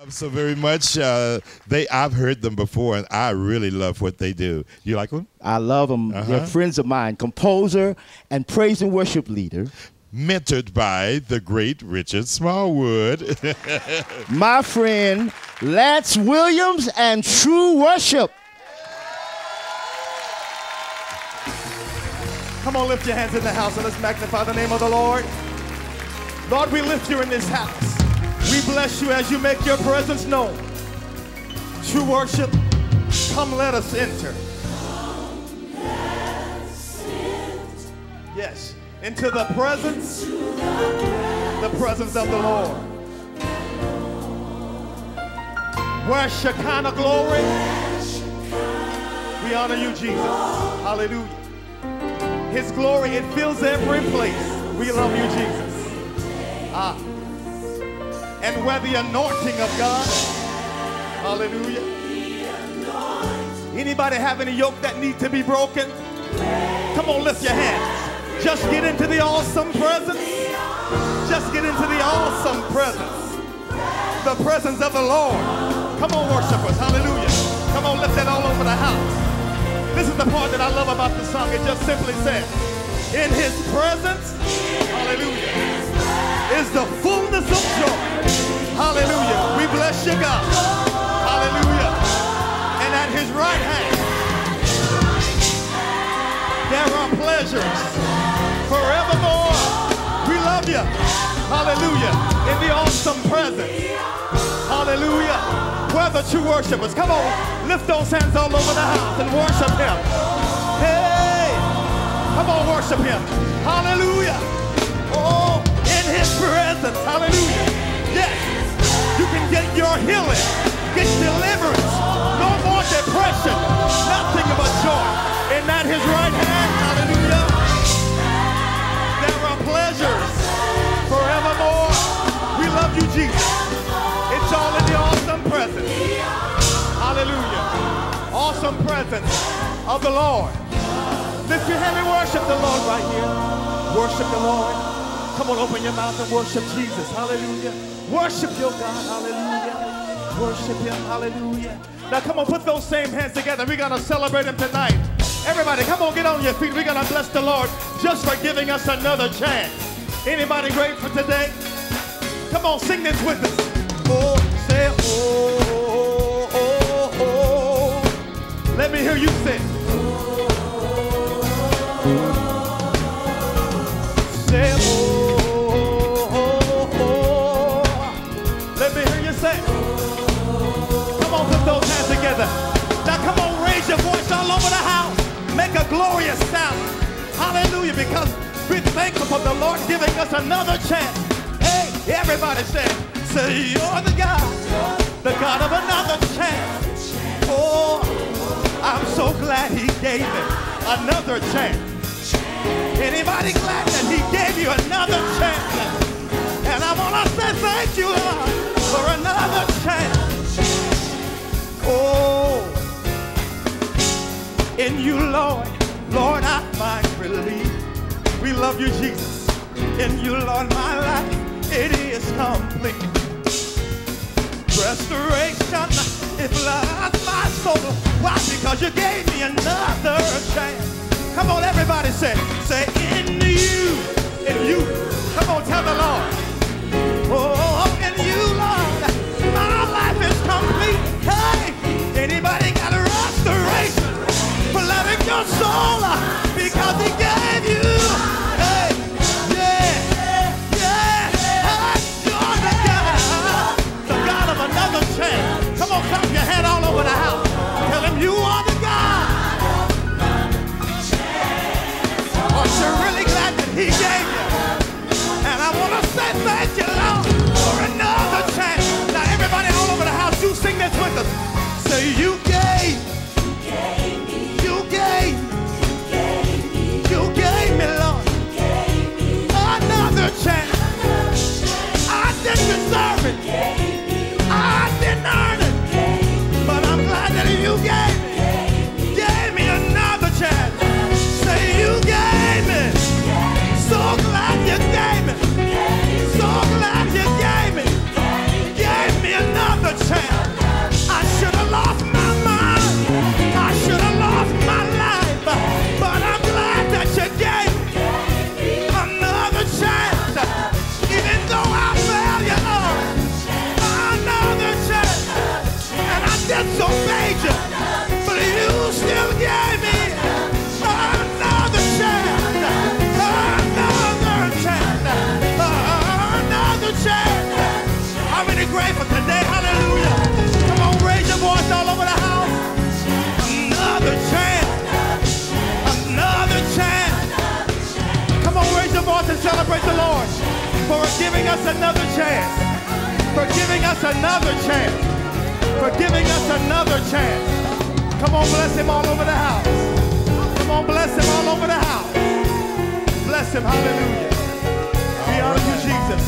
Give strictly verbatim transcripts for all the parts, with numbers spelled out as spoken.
So very much. Uh, they I've heard them before, and I really love what they do. You like them? I love them. Uh-huh. They're friends of mine. Composer and praise and worship leader. Mentored by the great Richard Smallwood. My friend Lance Williams and True Worship. Come on, lift your hands in the house and let's magnify the name of the Lord. Lord, we lift you in this house. We bless you as you make your presence known. True worship, come let us enter. Yes, into the presence, the presence of the Lord. Where Shekinah glory, we honor you, Jesus. Hallelujah. His glory, it fills every place. We love you, Jesus. Ah. And where the anointing of God, hallelujah. Anybody have any yoke that need to be broken? Come on, lift your hands. Just get into the awesome presence. Just get into the awesome presence. The presence of the Lord. Come on, worshipers, hallelujah. Come on, lift that all over the house. This is the part that I love about the song. It just simply says, in his presence, hallelujah, is the fullness of joy. Hallelujah. We bless you, God. Hallelujah. And at his right hand, there are pleasures forevermore. We love you. Hallelujah. In the awesome presence. Hallelujah. Where the true worshipers. Come on. Lift those hands all over the house and worship him. Hey. Come on, worship him. Hallelujah. Oh, in his presence. Hallelujah. Yes. You can get your healing. Get deliverance. No more depression. Nothing but joy. And at his right hand. Hallelujah. There are pleasures forevermore. We love you, Jesus. It's all in the awesome presence. Hallelujah. Awesome presence of the Lord. Lift your hand and worship the Lord right here. Worship the Lord. Come on, open your mouth and worship Jesus. Hallelujah. Worship your God. Hallelujah. Worship him. Hallelujah. Now come on, put those same hands together. We're going to celebrate him tonight. Everybody, come on, get on your feet. We're going to bless the Lord just for giving us another chance. Anybody grateful today? Come on, sing this with us. Oh, say, oh, oh, oh, oh. Let me hear you sing. Say, oh, oh, oh. Let me hear you say. Come on, put those hands together. Now come on, raise your voice all over the house. Make a glorious sound. Hallelujah, because we're thankful for the Lord giving us another chance. Hey, everybody say, say you're the God, the God of another chance. Oh, I'm so glad he gave me another chance. Anybody glad that he gave you another chance? And I want to say thank you, Lord, for another chance. Oh, in you, Lord, Lord, I find relief. We love you, Jesus. In you, Lord, my life, it is complete. Restoration, it floods my soul. Why? Because you gave me another chance. Come on, everybody say, say, in you, in you. Come on, tell the Lord. Oh, in you, Lord, my life is complete. Hey, anybody got a restoration for loving your soul because he gave you? Hey, yeah, yeah. Hey, you're the God, the God of another chance. Come on, clap your hand all over the house. Tell him you are the God. Aren't you really glad that he gave you? And I want to say thank you, Lord. giving us another chance. For giving us another chance. For giving us another chance. Come on, bless him all over the house. Come on, bless him all over the house. Bless him, hallelujah. We honor you, Jesus.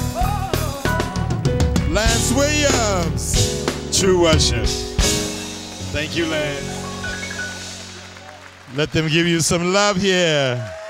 Lance Williams, true worship. Thank you, Lance. Let them give you some love here.